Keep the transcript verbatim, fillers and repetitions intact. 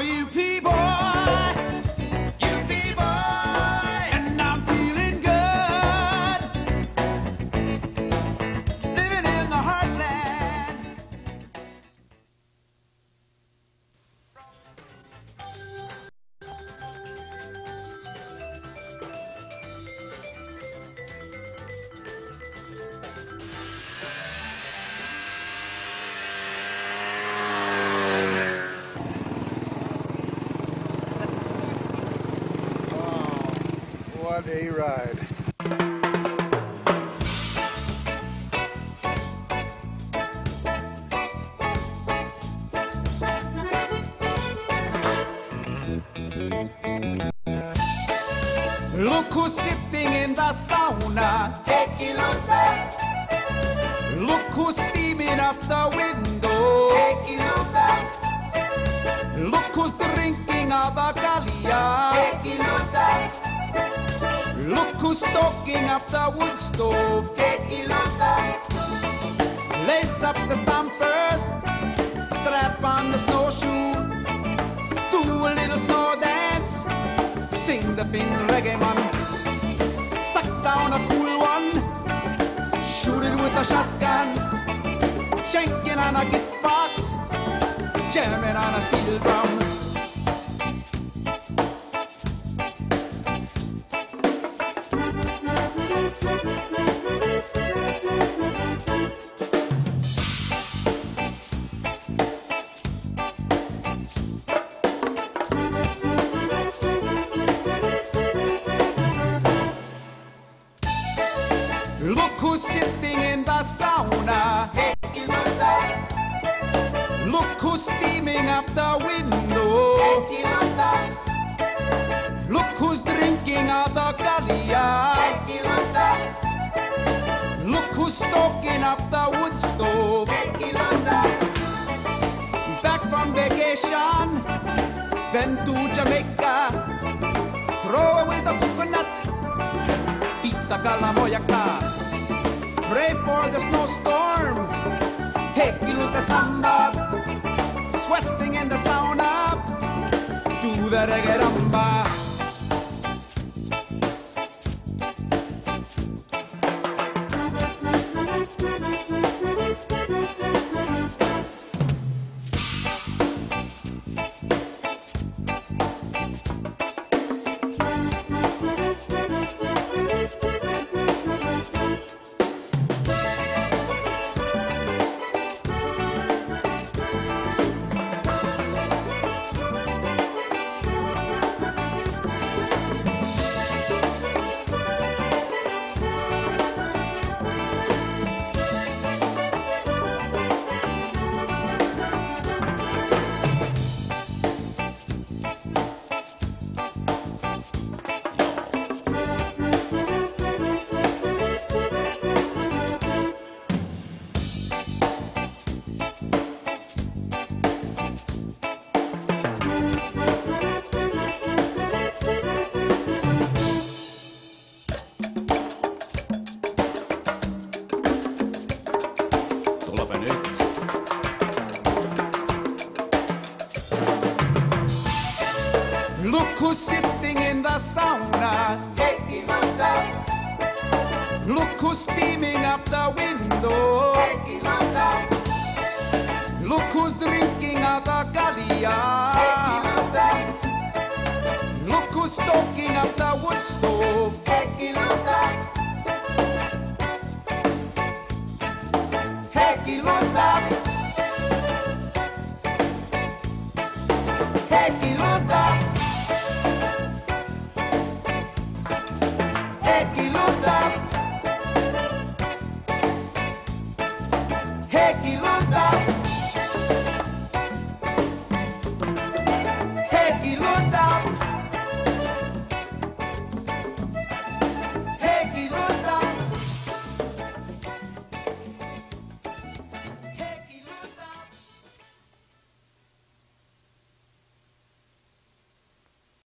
U P boy, U P boy, and I'm feeling good, living in the heartland. What a ride. Look who's sitting in the sauna. Hey, look who's steaming up the window. Hey, look who's drinking out the Gallia. Hey, look who's stoking up the wood stove. Hey, lace up the stampers, strap on the snowshoe, do a little snow dance, sing the fin reggae man, suck down a cool one, shoot it with a shotgun, shanking on a gift box, jamming on a steel drum. Look who's sitting in the sauna. Hey, look who's steaming up the window. Hey, look who's drinking out the Gallia. Hey, look who's stoking up the wood stove. Hey, back from vacation, went to Jamaica, throw away the coconut, eat the galamoyaka. Pray for the snowstorm, hey, kiluta samba, sweating in the sauna, do the reggae rumba. Look who's sitting in the sauna. Hey, look who's steaming up the window. Hey, look who's drinking out the Gallia. Hey, look who's stoking up the wood stove. Hey, Hey,